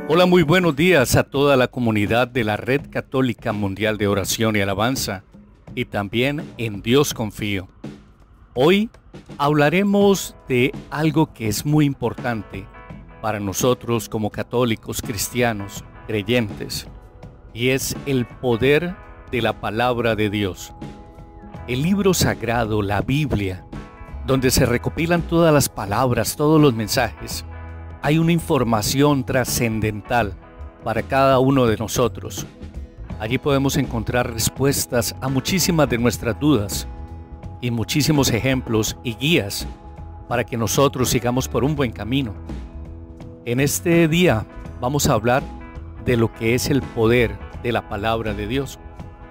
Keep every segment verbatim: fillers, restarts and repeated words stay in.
Hola, muy buenos días a toda la comunidad de la Red Católica Mundial de Oración y Alabanza y también en Dios confío. Hoy hablaremos de algo que es muy importante para nosotros como católicos, cristianos, creyentes, y es el poder de la palabra de Dios. El libro sagrado, la Biblia, donde se recopilan todas las palabras, todos los mensajes. Hay una información trascendental para cada uno de nosotros. Allí podemos encontrar respuestas a muchísimas de nuestras dudas y muchísimos ejemplos y guías para que nosotros sigamos por un buen camino. En este día vamos a hablar de lo que es el poder de la palabra de Dios.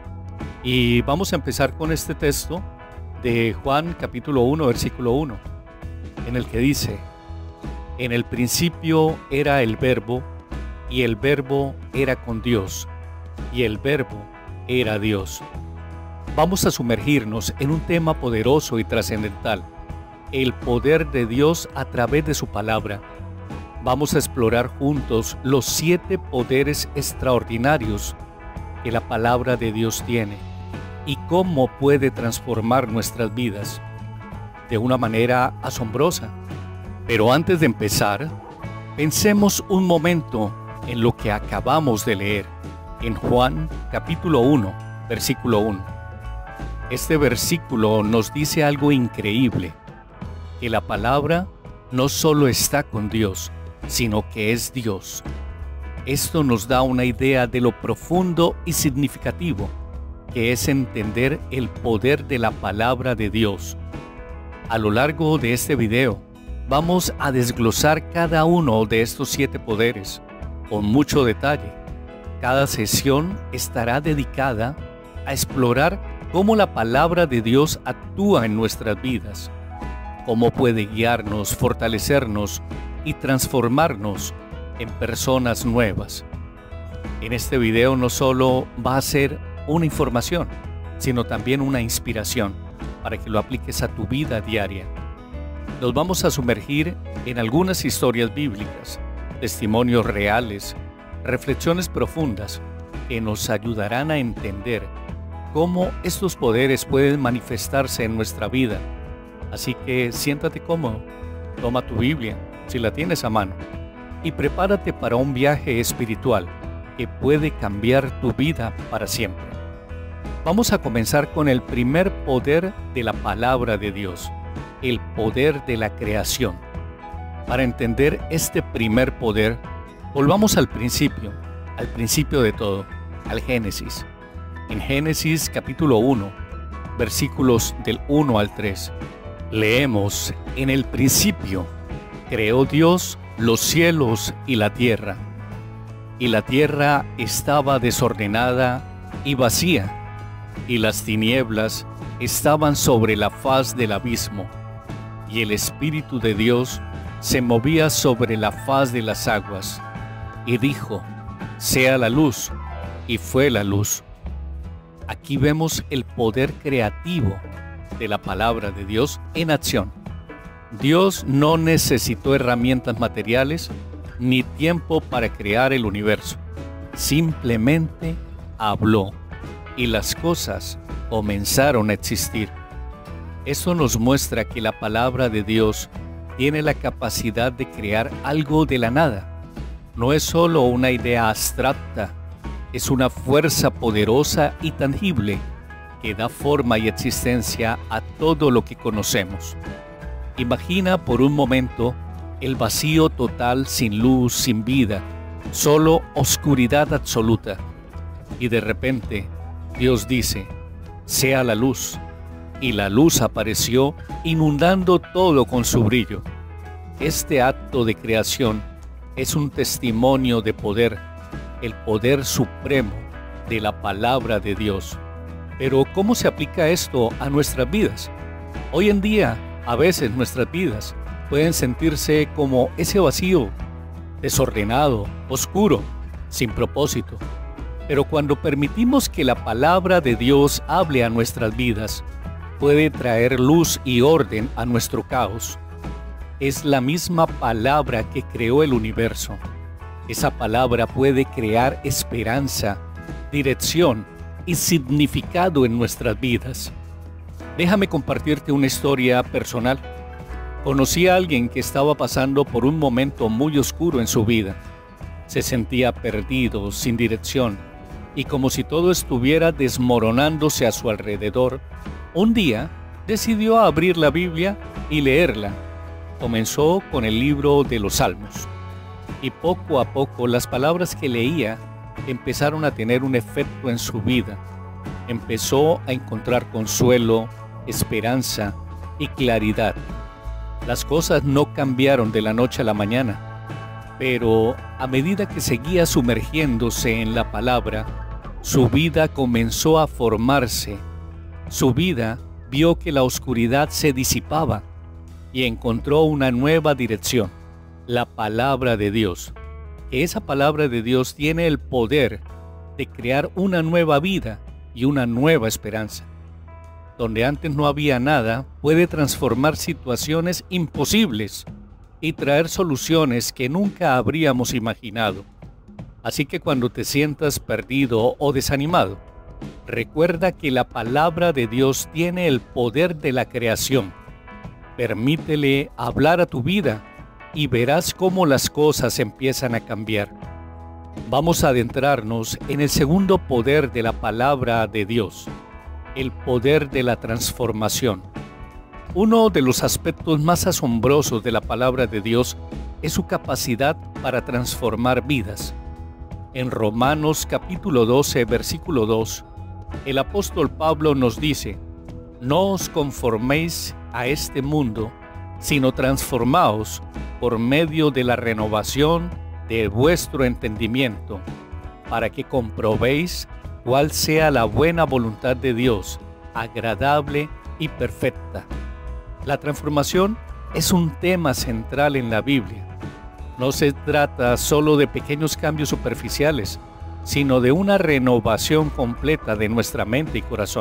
Y vamos a empezar con este texto de Juan capítulo uno, versículo uno, en el que dice: En el principio era el Verbo, y el Verbo era con Dios, y el Verbo era Dios. Vamos a sumergirnos en un tema poderoso y trascendental, el poder de Dios a través de su palabra. Vamos a explorar juntos los siete poderes extraordinarios que la palabra de Dios tiene y cómo puede transformar nuestras vidas de una manera asombrosa. Pero antes de empezar, pensemos un momento en lo que acabamos de leer en Juan capítulo uno, versículo uno. Este versículo nos dice algo increíble, que la palabra no solo está con Dios, sino que es Dios. Esto nos da una idea de lo profundo y significativo que es entender el poder de la palabra de Dios. A lo largo de este video, vamos a desglosar cada uno de estos siete poderes con mucho detalle. Cada sesión estará dedicada a explorar cómo la palabra de Dios actúa en nuestras vidas, cómo puede guiarnos, fortalecernos y transformarnos en personas nuevas. En este video no solo va a ser una información, sino también una inspiración para que lo apliques a tu vida diaria. Nos vamos a sumergir en algunas historias bíblicas, testimonios reales, reflexiones profundas que nos ayudarán a entender cómo estos poderes pueden manifestarse en nuestra vida. Así que siéntate cómodo, toma tu Biblia, si la tienes a mano, y prepárate para un viaje espiritual que puede cambiar tu vida para siempre. Vamos a comenzar con el primer poder de la palabra de Dios, el poder de la creación. Para entender este primer poder, volvamos al principio, al principio de todo, al Génesis. En Génesis capítulo uno, versículos del uno al tres, leemos: En el principio creó Dios los cielos y la tierra, y la tierra estaba desordenada y vacía, y las tinieblas estaban sobre la faz del abismo, y el Espíritu de Dios se movía sobre la faz de las aguas. Y dijo: sea la luz, y fue la luz. Aquí vemos el poder creativo de la palabra de Dios en acción. Dios no necesitó herramientas materiales ni tiempo para crear el universo. Simplemente habló y las cosas comenzaron a existir. Eso nos muestra que la palabra de Dios tiene la capacidad de crear algo de la nada. No es solo una idea abstracta, es una fuerza poderosa y tangible que da forma y existencia a todo lo que conocemos. Imagina por un momento el vacío total, sin luz, sin vida, solo oscuridad absoluta. Y de repente Dios dice: sea la luz. Y la luz apareció, inundando todo con su brillo. Este acto de creación es un testimonio de poder, el poder supremo de la palabra de Dios. Pero ¿cómo se aplica esto a nuestras vidas? Hoy en día, a veces nuestras vidas pueden sentirse como ese vacío, desordenado, oscuro, sin propósito. Pero cuando permitimos que la palabra de Dios hable a nuestras vidas, puede traer luz y orden a nuestro caos. Es la misma palabra que creó el universo. Esa palabra puede crear esperanza, dirección y significado en nuestras vidas. Déjame compartirte una historia personal. Conocí a alguien que estaba pasando por un momento muy oscuro en su vida. Se sentía perdido, sin dirección, y como si todo estuviera desmoronándose a su alrededor. Un día decidió abrir la Biblia y leerla. Comenzó con el libro de los Salmos, y poco a poco las palabras que leía empezaron a tener un efecto en su vida. Empezó a encontrar consuelo, esperanza y claridad. Las cosas no cambiaron de la noche a la mañana, pero a medida que seguía sumergiéndose en la palabra, su vida comenzó a formarse. Su vida vio que la oscuridad se disipaba y encontró una nueva dirección, la palabra de Dios. Que esa palabra de Dios tiene el poder de crear una nueva vida y una nueva esperanza. Donde antes no había nada, puede transformar situaciones imposibles y traer soluciones que nunca habríamos imaginado. Así que cuando te sientas perdido o desanimado, recuerda que la palabra de Dios tiene el poder de la creación. Permítele hablar a tu vida y verás cómo las cosas empiezan a cambiar. Vamos a adentrarnos en el segundo poder de la palabra de Dios, el poder de la transformación. Uno de los aspectos más asombrosos de la palabra de Dios es su capacidad para transformar vidas. En Romanos capítulo doce, versículo dos, el apóstol Pablo nos dice: no os conforméis a este mundo, sino transformaos por medio de la renovación de vuestro entendimiento, para que comprobéis cuál sea la buena voluntad de Dios, agradable y perfecta. La transformación es un tema central en la Biblia. No se trata solo de pequeños cambios superficiales, sino de una renovación completa de nuestra mente y corazón.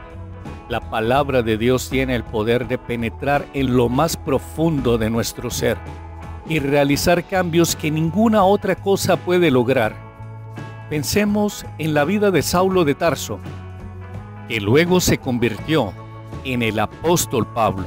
La palabra de Dios tiene el poder de penetrar en lo más profundo de nuestro ser y realizar cambios que ninguna otra cosa puede lograr. Pensemos en la vida de Saulo de Tarso, que luego se convirtió en el apóstol Pablo.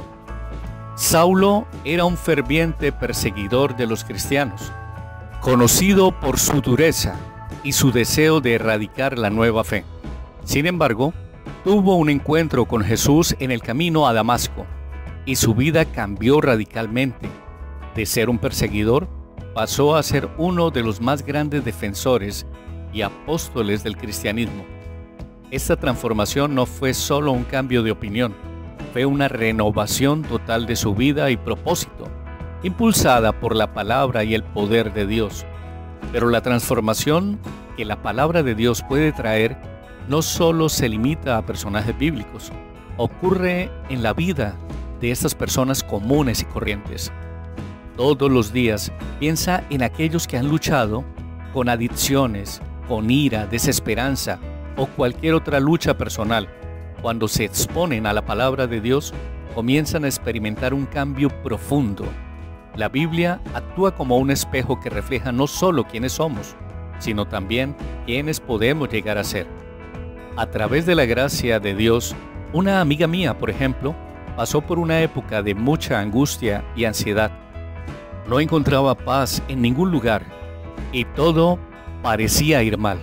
Saulo era un ferviente perseguidor de los cristianos, conocido por su dureza y su deseo de erradicar la nueva fe. Sin embargo, tuvo un encuentro con Jesús en el camino a Damasco y su vida cambió radicalmente. De ser un perseguidor, pasó a ser uno de los más grandes defensores y apóstoles del cristianismo. Esta transformación no fue solo un cambio de opinión, fue una renovación total de su vida y propósito, impulsada por la palabra y el poder de Dios. Pero la transformación que la palabra de Dios puede traer no solo se limita a personajes bíblicos, ocurre en la vida de estas personas comunes y corrientes. Todos los días piensa en aquellos que han luchado con adicciones, con ira, desesperanza o cualquier otra lucha personal. Cuando se exponen a la palabra de Dios, comienzan a experimentar un cambio profundo. La Biblia actúa como un espejo que refleja no solo quiénes somos, sino también quiénes podemos llegar a ser. A través de la gracia de Dios, una amiga mía, por ejemplo, pasó por una época de mucha angustia y ansiedad. No encontraba paz en ningún lugar y todo parecía ir mal.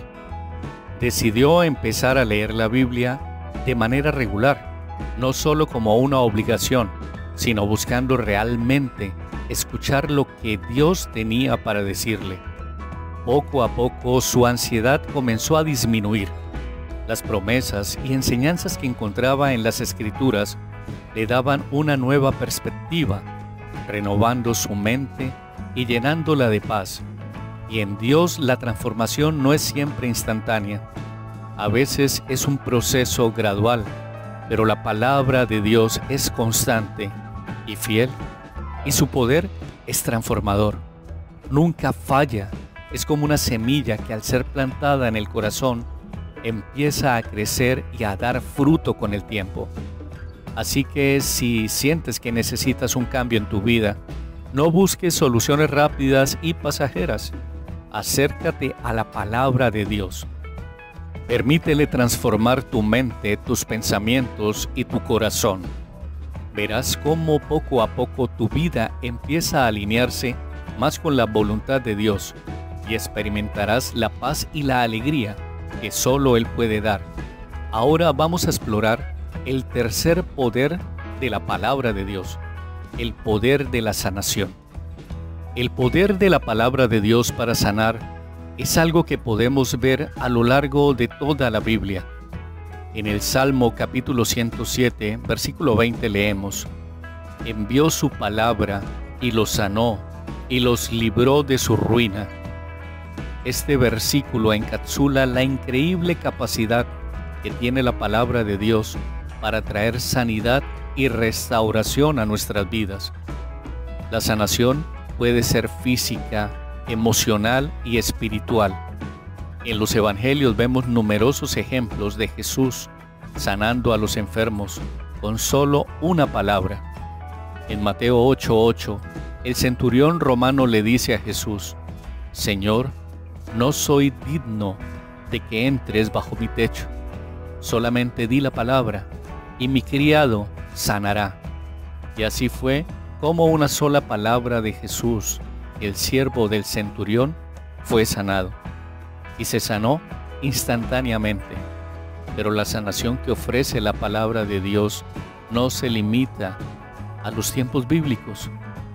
Decidió empezar a leer la Biblia de manera regular, no solo como una obligación, sino buscando realmente escuchar lo que Dios tenía para decirle. Poco a poco su ansiedad comenzó a disminuir. Las promesas y enseñanzas que encontraba en las Escrituras le daban una nueva perspectiva, renovando su mente y llenándola de paz. Y en Dios la transformación no es siempre instantánea. A veces es un proceso gradual, pero la palabra de Dios es constante y fiel, y su poder es transformador. Nunca falla. Es como una semilla que al ser plantada en el corazón empieza a crecer y a dar fruto con el tiempo. Así que si sientes que necesitas un cambio en tu vida, no busques soluciones rápidas y pasajeras. acércate a la palabra de Dios. Permítele transformar tu mente, tus pensamientos y tu corazón. Verás cómo poco a poco tu vida empieza a alinearse más con la voluntad de Dios y experimentarás la paz y la alegría que solo Él puede dar. Ahora vamos a explorar el tercer poder de la palabra de Dios, el poder de la sanación. El poder de la palabra de Dios para sanar es algo que podemos ver a lo largo de toda la Biblia. En el Salmo capítulo ciento siete, versículo veinte leemos: envió su palabra y los sanó y los libró de su ruina. Este versículo encapsula la increíble capacidad que tiene la palabra de Dios para traer sanidad y restauración a nuestras vidas. La sanación puede ser física, emocional y espiritual. En los evangelios vemos numerosos ejemplos de Jesús sanando a los enfermos con solo una palabra. En Mateo ocho ocho, el centurión romano le dice a Jesús: Señor, no soy digno de que entres bajo mi techo. Solamente di la palabra y mi criado sanará. Y así fue como una sola palabra de Jesús, el siervo del centurión, fue sanado. Y se sanó instantáneamente. Pero la sanación que ofrece la palabra de Dios no se limita a los tiempos bíblicos.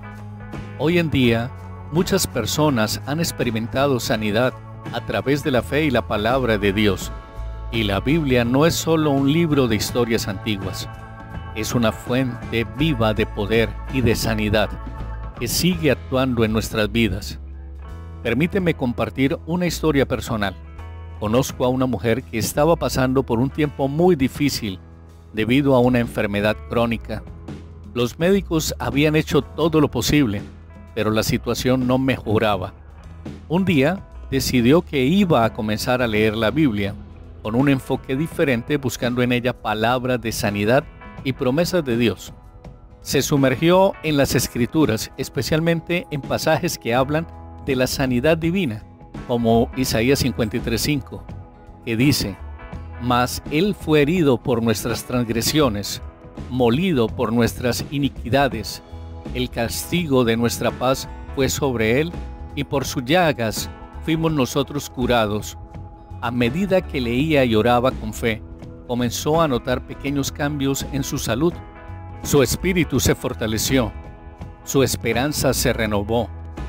Hoy en día, muchas personas han experimentado sanidad a través de la fe y la palabra de Dios. Y la Biblia no es solo un libro de historias antiguas. Es una fuente viva de poder y de sanidad que sigue actuando en nuestras vidas. Permíteme compartir una historia personal. Conozco a una mujer que estaba pasando por un tiempo muy difícil debido a una enfermedad crónica. Los médicos habían hecho todo lo posible, pero la situación no mejoraba. Un día decidió que iba a comenzar a leer la Biblia con un enfoque diferente, buscando en ella palabras de sanidad y promesas de Dios. Se sumergió en las Escrituras, especialmente en pasajes que hablan de la sanidad divina, como Isaías cincuenta y tres cinco, que dice: Mas Él fue herido por nuestras transgresiones, molido por nuestras iniquidades. El castigo de nuestra paz fue sobre Él, y por sus llagas fuimos nosotros curados. A medida que leía y oraba con fe, comenzó a notar pequeños cambios en su salud. Su espíritu se fortaleció, su esperanza se renovó,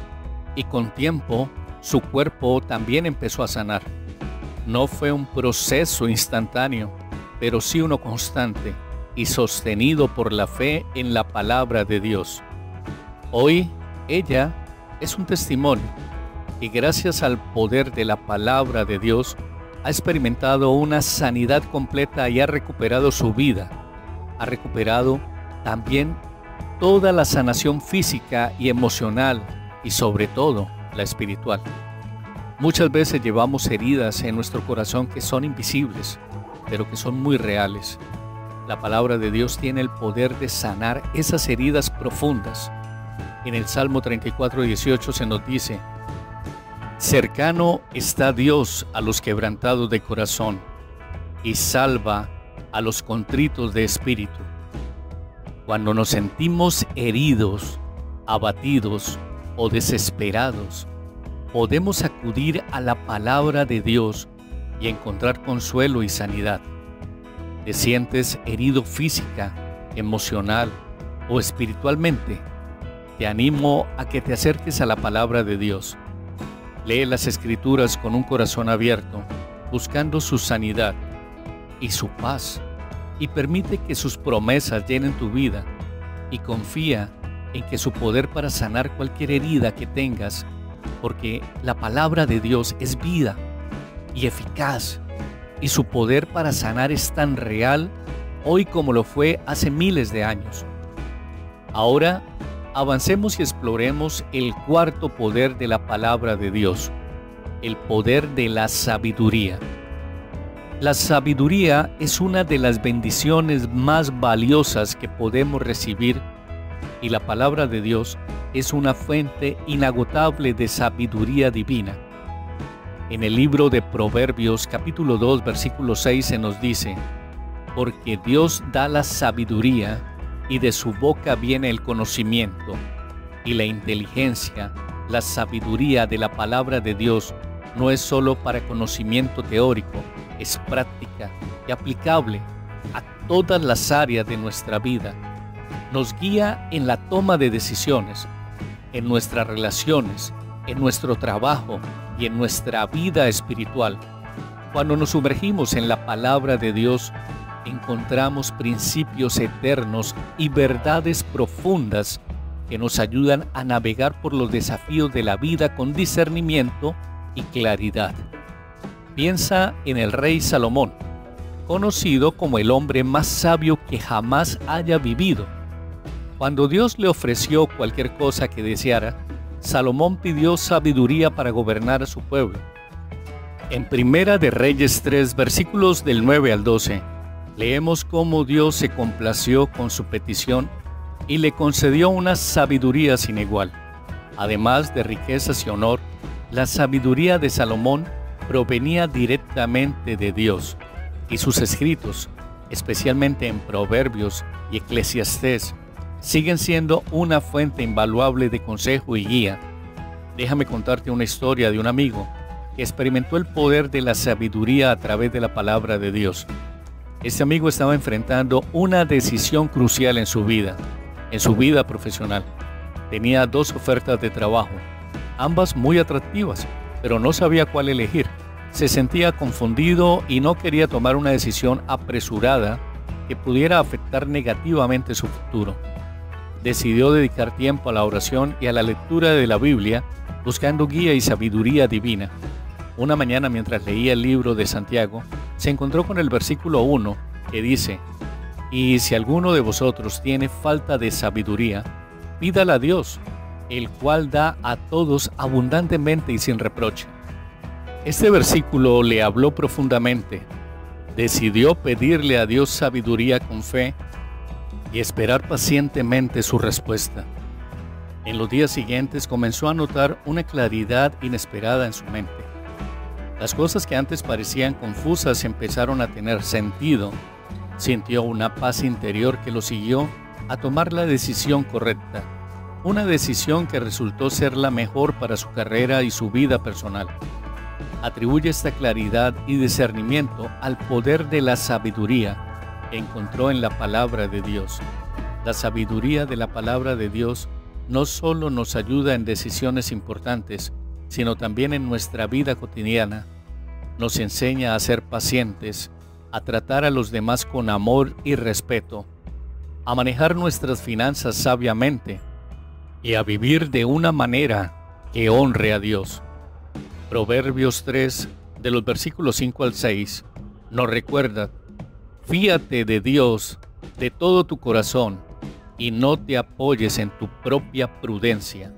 y con tiempo su cuerpo también empezó a sanar. No fue un proceso instantáneo, pero sí uno constante y sostenido por la fe en la palabra de Dios. Hoy ella es un testimonio y gracias al poder de la palabra de Dios ha experimentado una sanidad completa y ha recuperado su vida. Ha recuperado también toda la sanación física y emocional y sobre todo la espiritual. Muchas veces llevamos heridas en nuestro corazón que son invisibles, pero que son muy reales. La palabra de Dios tiene el poder de sanar esas heridas profundas. En el Salmo treinta y cuatro dieciocho se nos dice: cercano está Dios a los quebrantados de corazón y salva a los contritos de espíritu. Cuando nos sentimos heridos, abatidos o desesperados, podemos acudir a la palabra de Dios y encontrar consuelo y sanidad. ¿Te sientes herido física, emocional o espiritualmente? Te animo a que te acerques a la palabra de Dios. Lee las Escrituras con un corazón abierto, buscando su sanidad y su paz, y permite que sus promesas llenen tu vida, y confía en que su poder para sanar cualquier herida que tengas, porque la palabra de Dios es vida y eficaz, y su poder para sanar es tan real hoy como lo fue hace miles de años. Ahora avancemos y exploremos el cuarto poder de la palabra de Dios, el poder de la sabiduría. La sabiduría es una de las bendiciones más valiosas que podemos recibir, y la palabra de Dios es una fuente inagotable de sabiduría divina En el libro de Proverbios capítulo dos versículo seis se nos dice: porque Dios da la sabiduría y de su boca viene el conocimiento, y la inteligencia, la sabiduría de la palabra de Dios no es solo para conocimiento teórico, es práctica y aplicable a todas las áreas de nuestra vida. Nos guía en la toma de decisiones, en nuestras relaciones, en nuestro trabajo y en nuestra vida espiritual. Cuando nos sumergimos en la palabra de Dios, encontramos principios eternos y verdades profundas que nos ayudan a navegar por los desafíos de la vida con discernimiento y claridad. Piensa en el rey Salomón, conocido como el hombre más sabio que jamás haya vivido. Cuando Dios le ofreció cualquier cosa que deseara, Salomón pidió sabiduría para gobernar a su pueblo. En Primera de Reyes tres, versículos del nueve al doce, leemos cómo Dios se complació con su petición y le concedió una sabiduría sin igual. Además de riquezas y honor, la sabiduría de Salomón provenía directamente de Dios, y sus escritos, especialmente en Proverbios y Eclesiastés, siguen siendo una fuente invaluable de consejo y guía. Déjame contarte una historia de un amigo que experimentó el poder de la sabiduría a través de la palabra de Dios. Este amigo estaba enfrentando una decisión crucial en su vida, en su vida profesional. Tenía dos ofertas de trabajo, ambas muy atractivas, pero no sabía cuál elegir. Se sentía confundido y no quería tomar una decisión apresurada que pudiera afectar negativamente su futuro. Decidió dedicar tiempo a la oración y a la lectura de la Biblia, buscando guía y sabiduría divina. Una mañana, mientras leía el libro de Santiago, se encontró con el versículo uno que dice: y si alguno de vosotros tiene falta de sabiduría, pídala a Dios, el cual da a todos abundantemente y sin reproche. Este versículo le habló profundamente. Decidió pedirle a Dios sabiduría con fe y esperar pacientemente su respuesta. En los días siguientes comenzó a notar una claridad inesperada en su mente. Las cosas que antes parecían confusas empezaron a tener sentido. Sintió una paz interior que lo siguió a tomar la decisión correcta, una decisión que resultó ser la mejor para su carrera y su vida personal. Atribuye esta claridad y discernimiento al poder de la sabiduría que encontró en la palabra de Dios. La sabiduría de la palabra de Dios no solo nos ayuda en decisiones importantes, sino también en nuestra vida cotidiana. Nos enseña a ser pacientes, a tratar a los demás con amor y respeto, a manejar nuestras finanzas sabiamente y a vivir de una manera que honre a Dios. Proverbios tres, de los versículos cinco al seis, nos recuerda: fíate de Dios de todo tu corazón y no te apoyes en tu propia prudencia.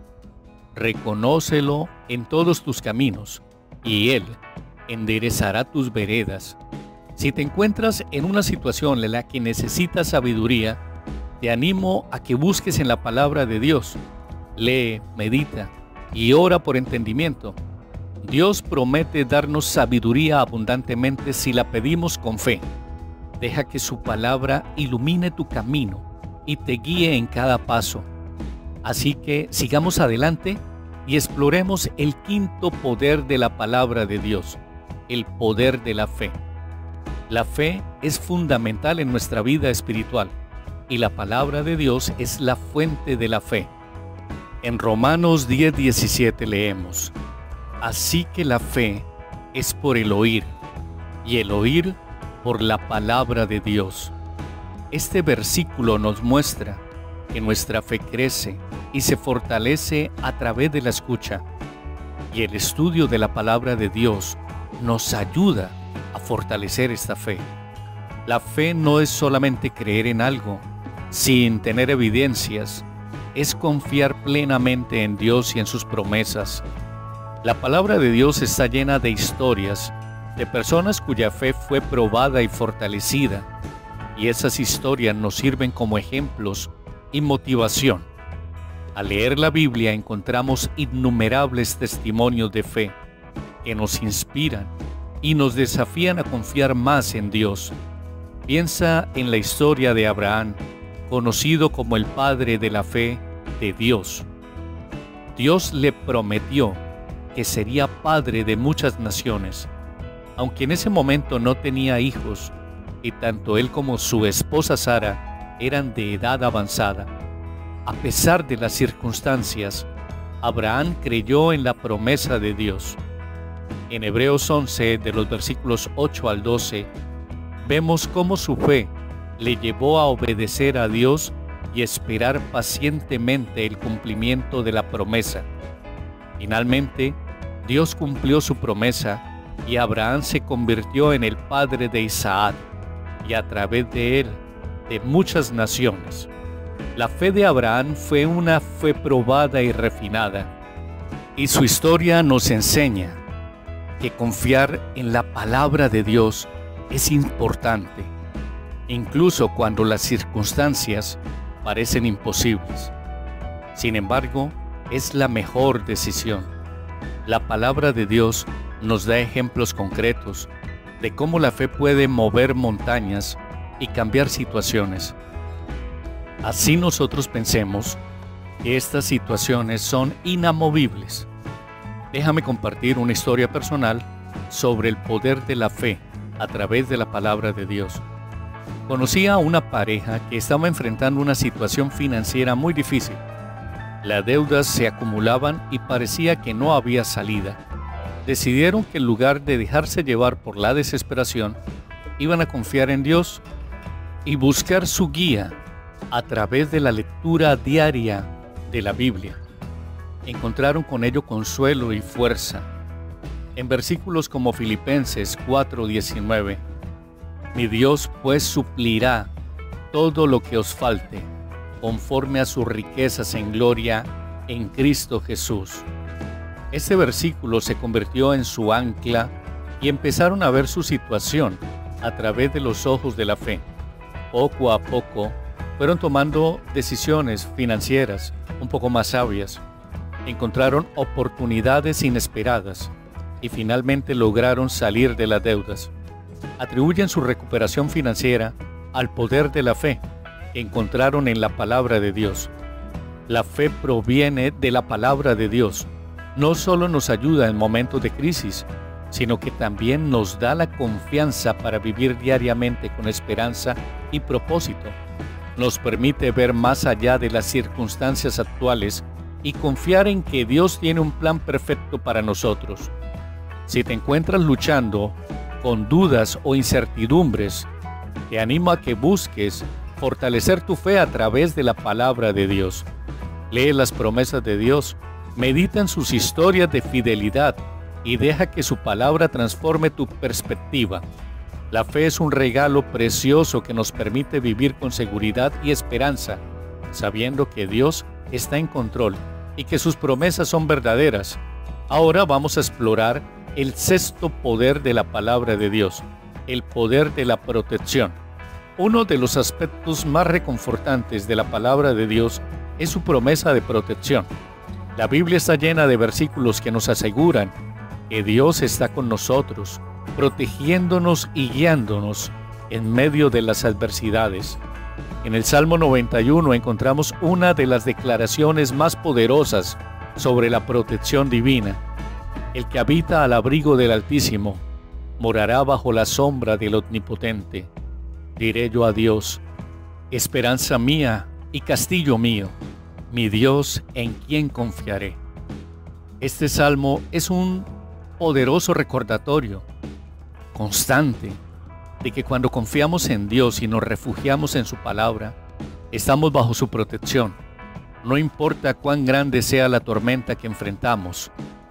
Reconócelo en todos tus caminos y Él enderezará tus veredas. Si te encuentras en una situación en la que necesitas sabiduría, te animo a que busques en la palabra de Dios. Lee, medita y ora por entendimiento. Dios promete darnos sabiduría abundantemente si la pedimos con fe. Deja que su palabra ilumine tu camino y te guíe en cada paso. Así que sigamos adelante y exploremos el quinto poder de la palabra de Dios, el poder de la fe. La fe es fundamental en nuestra vida espiritual y la palabra de Dios es la fuente de la fe. En Romanos diez diecisiete leemos: así que la fe es por el oír y el oír por la palabra de Dios. Este versículo nos muestra que nuestra fe crece y se fortalece a través de la escucha, y el estudio de la palabra de Dios nos ayuda a fortalecer esta fe. La fe no es solamente creer en algo sin tener evidencias, es confiar plenamente en Dios y en sus promesas. La palabra de Dios está llena de historias de personas cuya fe fue probada y fortalecida, y esas historias nos sirven como ejemplos y motivación. Al leer la Biblia encontramos innumerables testimonios de fe, que nos inspiran y nos desafían a confiar más en Dios. Piensa en la historia de Abraham, conocido como el padre de la fe de Dios. Dios le prometió que sería padre de muchas naciones, aunque en ese momento no tenía hijos y tanto él como su esposa Sara eran de edad avanzada. A pesar de las circunstancias, Abraham creyó en la promesa de Dios. En Hebreos once, de los versículos ocho al doce, vemos cómo su fe le llevó a obedecer a Dios y esperar pacientemente el cumplimiento de la promesa. Finalmente, Dios cumplió su promesa y Abraham se convirtió en el padre de Isaac y a través de él de muchas naciones. La fe de Abraham fue una fe probada y refinada, y su historia nos enseña que confiar en la palabra de Dios es importante, incluso cuando las circunstancias parecen imposibles. Sin embargo, es la mejor decisión. La palabra de Dios nos da ejemplos concretos de cómo la fe puede mover montañas y cambiar situaciones. Así nosotros pensemos que estas situaciones son inamovibles. Déjame compartir una historia personal sobre el poder de la fe a través de la palabra de Dios. Conocí a una pareja que estaba enfrentando una situación financiera muy difícil. Las deudas se acumulaban y parecía que no había salida. Decidieron que en lugar de dejarse llevar por la desesperación, iban a confiar en Dios y buscar su guía a través de la lectura diaria de la Biblia. Encontraron con ello consuelo y fuerza. En versículos como Filipenses cuatro diecinueve, mi Dios pues suplirá todo lo que os falte, conforme a sus riquezas en gloria en Cristo Jesús. Este versículo se convirtió en su ancla y empezaron a ver su situación a través de los ojos de la fe. Poco a poco fueron tomando decisiones financieras un poco más sabias. Encontraron oportunidades inesperadas y finalmente lograron salir de las deudas. Atribuyen su recuperación financiera al poder de la fe que encontraron en la palabra de Dios. La fe proviene de la palabra de Dios. No solo nos ayuda en momentos de crisis, sino que también nos da la confianza para vivir diariamente con esperanza y propósito. Nos permite ver más allá de las circunstancias actuales y confiar en que Dios tiene un plan perfecto para nosotros. Si te encuentras luchando con dudas o incertidumbres, te animo a que busques fortalecer tu fe a través de la palabra de Dios. Lee las promesas de Dios, medita en sus historias de fidelidad y deja que su palabra transforme tu perspectiva. La fe es un regalo precioso que nos permite vivir con seguridad y esperanza, sabiendo que Dios está en control y que sus promesas son verdaderas. Ahora vamos a explorar el sexto poder de la palabra de Dios, el poder de la protección. Uno de los aspectos más reconfortantes de la palabra de Dios es su promesa de protección. La Biblia está llena de versículos que nos aseguran que Dios está con nosotros, protegiéndonos y guiándonos en medio de las adversidades. En el Salmo noventa y uno encontramos una de las declaraciones más poderosas sobre la protección divina. El que habita al abrigo del Altísimo morará bajo la sombra del Omnipotente. Diré yo a Dios, esperanza mía y castillo mío, mi Dios en quien confiaré. Este salmo es un poderoso recordatorio constante de que cuando confiamos en Dios y nos refugiamos en su palabra, estamos bajo su protección. No importa cuán grande sea la tormenta que enfrentamos,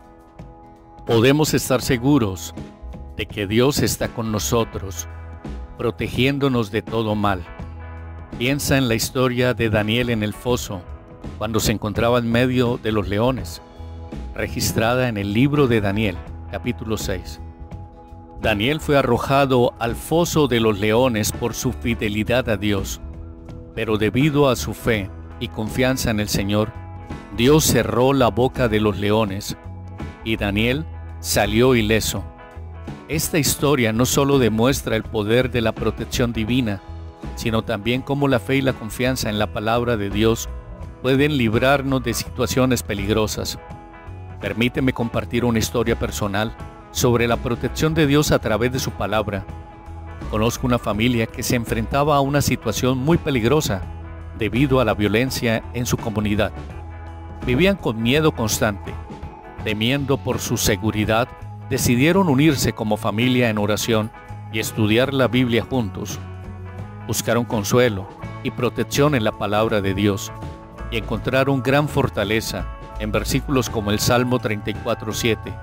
podemos estar seguros de que Dios está con nosotros, protegiéndonos de todo mal. Piensa en la historia de Daniel en el foso, cuando se encontraba en medio de los leones, registrada en el libro de Daniel, capítulo seis. Daniel fue arrojado al foso de los leones por su fidelidad a Dios, pero debido a su fe y confianza en el Señor, Dios cerró la boca de los leones, y Daniel salió ileso. Esta historia no solo demuestra el poder de la protección divina, sino también cómo la fe y la confianza en la palabra de Dios pueden librarnos de situaciones peligrosas. Permíteme compartir una historia personal sobre la protección de Dios a través de su palabra. Conozco una familia que se enfrentaba a una situación muy peligrosa debido a la violencia en su comunidad. Vivían con miedo constante. Temiendo por su seguridad, decidieron unirse como familia en oración y estudiar la Biblia juntos. Buscaron consuelo y protección en la palabra de Dios y encontraron gran fortaleza en versículos como el Salmo treinta y cuatro, siete.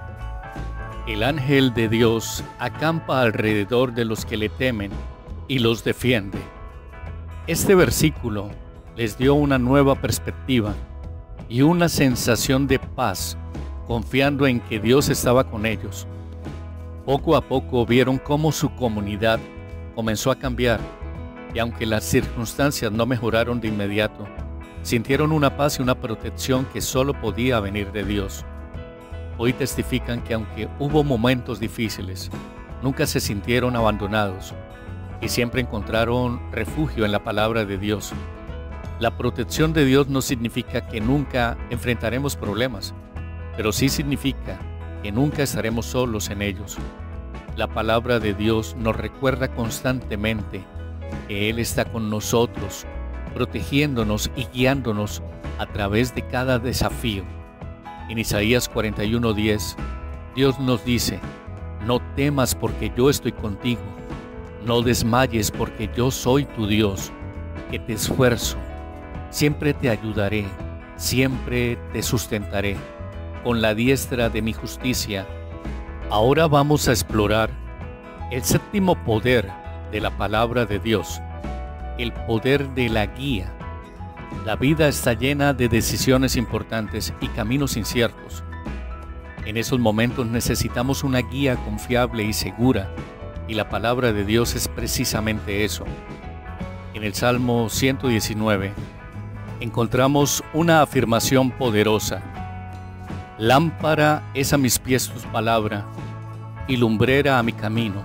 El ángel de Dios acampa alrededor de los que le temen y los defiende. Este versículo les dio una nueva perspectiva y una sensación de paz, confiando en que Dios estaba con ellos. Poco a poco vieron cómo su comunidad comenzó a cambiar y aunque las circunstancias no mejoraron de inmediato, sintieron una paz y una protección que solo podía venir de Dios. Hoy testifican que aunque hubo momentos difíciles, nunca se sintieron abandonados y siempre encontraron refugio en la palabra de Dios. La protección de Dios no significa que nunca enfrentaremos problemas, pero sí significa que nunca estaremos solos en ellos. La palabra de Dios nos recuerda constantemente que Él está con nosotros, protegiéndonos y guiándonos a través de cada desafío. En Isaías cuarenta y uno, diez, Dios nos dice: no temas porque yo estoy contigo, no desmayes porque yo soy tu Dios, que te esfuerzo, siempre te ayudaré, siempre te sustentaré con la diestra de mi justicia. Ahora vamos a explorar el séptimo poder de la palabra de Dios, el poder de la guía. La vida está llena de decisiones importantes y caminos inciertos. En esos momentos necesitamos una guía confiable y segura, y la palabra de Dios es precisamente eso. En el Salmo ciento diecinueve encontramos una afirmación poderosa: lámpara es a mis pies tu palabra y lumbrera a mi camino.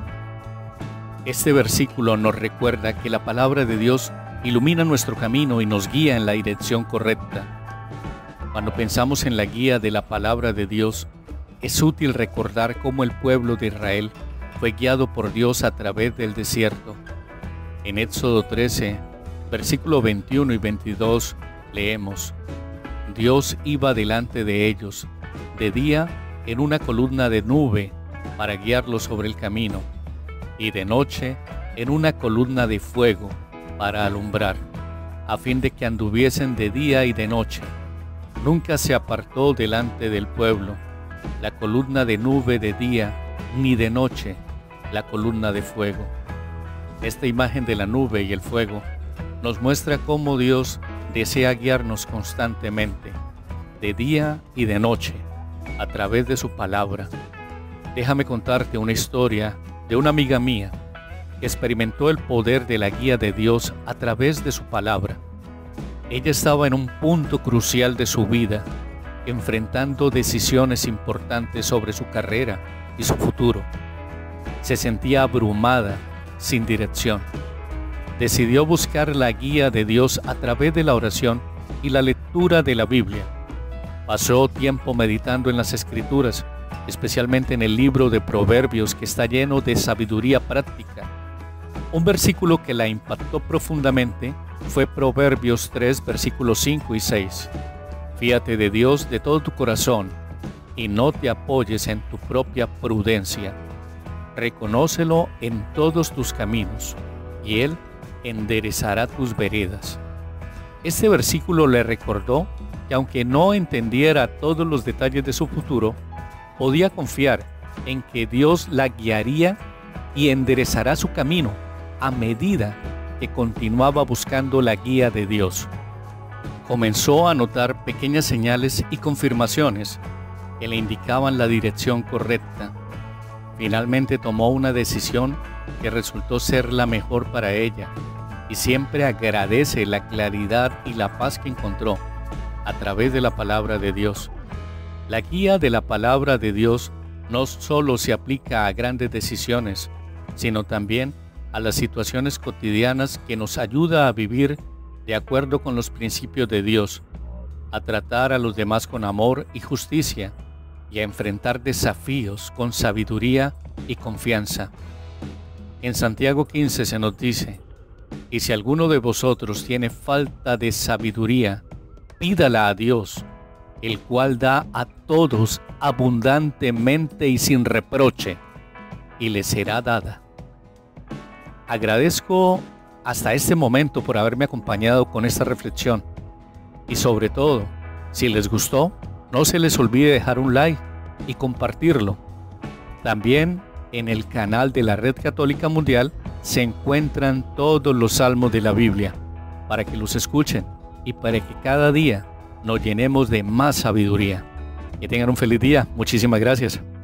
Este versículo nos recuerda que la palabra de Dios ilumina nuestro camino y nos guía en la dirección correcta. Cuando pensamos en la guía de la palabra de Dios, es útil recordar cómo el pueblo de Israel fue guiado por Dios a través del desierto. En Éxodo trece, versículos veintiuno y veintidós, leemos: Dios iba delante de ellos, de día en una columna de nube para guiarlos sobre el camino, y de noche en una columna de fuego para alumbrar, a fin de que anduviesen de día y de noche. Nunca se apartó delante del pueblo la columna de nube de día, ni de noche la columna de fuego. Esta imagen de la nube y el fuego nos muestra cómo Dios desea guiarnos constantemente, de día y de noche, a través de su palabra. Déjame contarte una historia de una amiga mía que experimentó el poder de la guía de Dios a través de su palabra. Ella estaba en un punto crucial de su vida, enfrentando decisiones importantes sobre su carrera y su futuro. Se sentía abrumada, sin dirección. Decidió buscar la guía de Dios a través de la oración y la lectura de la Biblia. Pasó tiempo meditando en las Escrituras, especialmente en el libro de Proverbios, que está lleno de sabiduría práctica. Un versículo que la impactó profundamente fue Proverbios tres, versículos cinco y seis. Fíate de Dios de todo tu corazón y no te apoyes en tu propia prudencia. Reconócelo en todos tus caminos y Él enderezará tus veredas. Este versículo le recordó que aunque no entendiera todos los detalles de su futuro, podía confiar en que Dios la guiaría y enderezará su camino a medida que continuaba buscando la guía de Dios. Comenzó a notar pequeñas señales y confirmaciones que le indicaban la dirección correcta. Finalmente tomó una decisión que resultó ser la mejor para ella y siempre agradece la claridad y la paz que encontró a través de la palabra de Dios. La guía de la palabra de Dios no solo se aplica a grandes decisiones, sino también a las situaciones cotidianas, que nos ayuda a vivir de acuerdo con los principios de Dios, a tratar a los demás con amor y justicia y a enfrentar desafíos con sabiduría y confianza. En Santiago quince se nos dice: y si alguno de vosotros tiene falta de sabiduría, pídala a Dios, el cual da a todos abundantemente y sin reproche, y le será dada. Agradezco hasta este momento por haberme acompañado con esta reflexión. Y sobre todo, si les gustó, no se les olvide dejar un like y compartirlo. También en el canal de la Red Católica Mundial se encuentran todos los salmos de la Biblia, para que los escuchen y para que cada día nos llenemos de más sabiduría. Que tengan un feliz día. Muchísimas gracias.